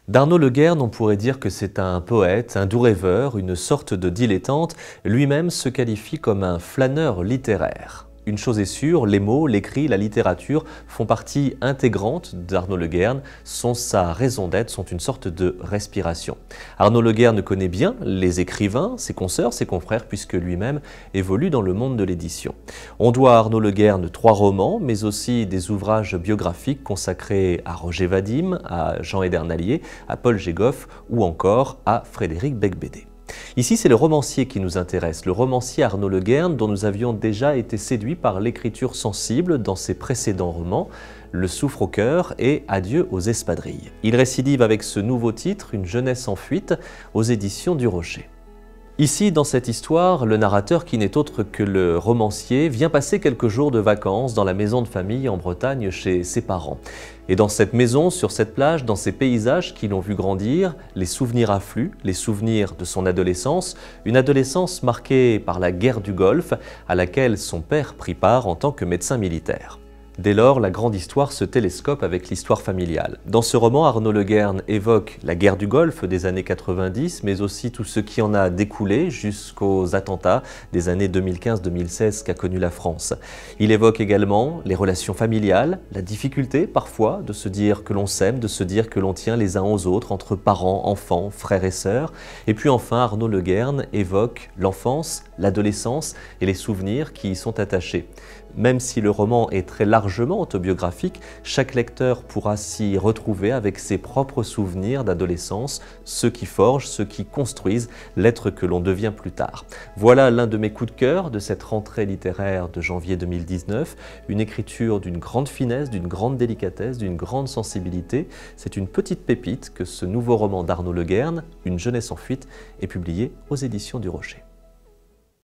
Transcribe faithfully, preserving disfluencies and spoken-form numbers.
D'Arnaud Le Guern, on pourrait dire que c'est un poète, un doux rêveur, une sorte de dilettante. Lui-même se qualifie comme un flâneur littéraire. Une chose est sûre, les mots, l'écrit, la littérature font partie intégrante d'Arnaud Le Guern, sont sa raison d'être, sont une sorte de respiration. Arnaud Le Guern connaît bien les écrivains, ses consoeurs, ses confrères, puisque lui-même évolue dans le monde de l'édition. On doit à Arnaud Le Guern trois romans, mais aussi des ouvrages biographiques consacrés à Roger Vadim, à Jean Hedernalier, à Paul Gégoffe ou encore à Frédéric Beigbeder. Ici, c'est le romancier qui nous intéresse, le romancier Arnaud Le Guern, dont nous avions déjà été séduits par l'écriture sensible dans ses précédents romans, Le Souffre au cœur et Adieu aux espadrilles. Il récidive avec ce nouveau titre, Une jeunesse en fuite, aux éditions du Rocher. Ici, dans cette histoire, le narrateur, qui n'est autre que le romancier, vient passer quelques jours de vacances dans la maison de famille en Bretagne chez ses parents. Et dans cette maison, sur cette plage, dans ces paysages qui l'ont vu grandir, les souvenirs affluent, les souvenirs de son adolescence, une adolescence marquée par la guerre du Golfe, à laquelle son père prit part en tant que médecin militaire. Dès lors, la grande histoire se télescope avec l'histoire familiale. Dans ce roman, Arnaud Le Guern évoque la guerre du Golfe des années quatre-vingt-dix, mais aussi tout ce qui en a découlé jusqu'aux attentats des années deux mille quinze deux mille seize qu'a connu la France. Il évoque également les relations familiales, la difficulté parfois de se dire que l'on s'aime, de se dire que l'on tient les uns aux autres, entre parents, enfants, frères et sœurs. Et puis enfin, Arnaud Le Guern évoque l'enfance, l'adolescence et les souvenirs qui y sont attachés. Même si le roman est très largement autobiographique, chaque lecteur pourra s'y retrouver avec ses propres souvenirs d'adolescence, ceux qui forgent, ceux qui construisent l'être que l'on devient plus tard. Voilà l'un de mes coups de cœur de cette rentrée littéraire de janvier deux mille dix-neuf, une écriture d'une grande finesse, d'une grande délicatesse, d'une grande sensibilité. C'est une petite pépite que ce nouveau roman d'Arnaud Le Guern, Une jeunesse en fuite, est publié aux éditions du Rocher.